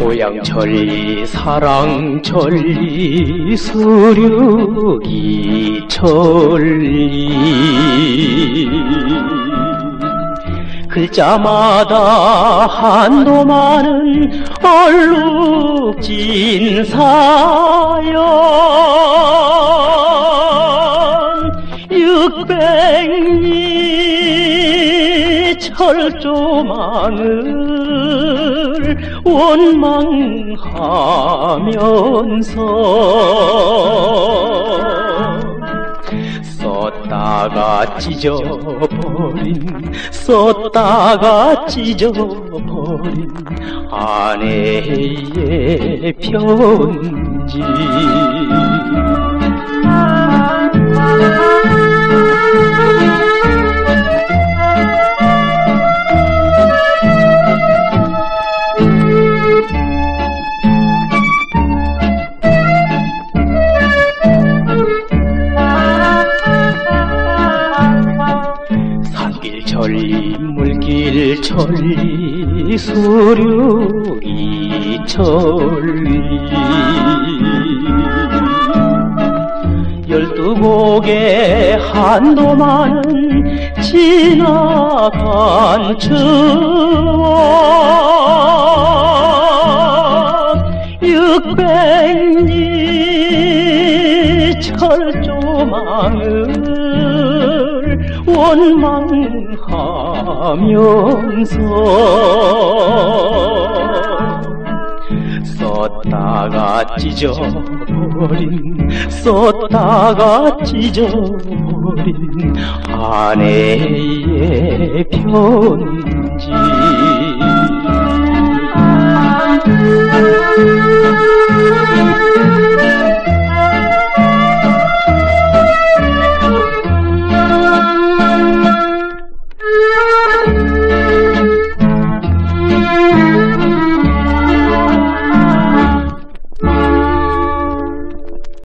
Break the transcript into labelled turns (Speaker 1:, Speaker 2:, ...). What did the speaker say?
Speaker 1: 고향천리 사랑천리 수륙이천리 글자마다 한도 많은 얼룩진 사연 600리 철조망을 원망하면서 썼다가 찢어버린 아내의 편지 산길천리 물길천리 수륙이천리 12곡의 한도 많은 지나간 추억 600리 철조망을 원망하면서 썼다가 찢어버린 아내의 편지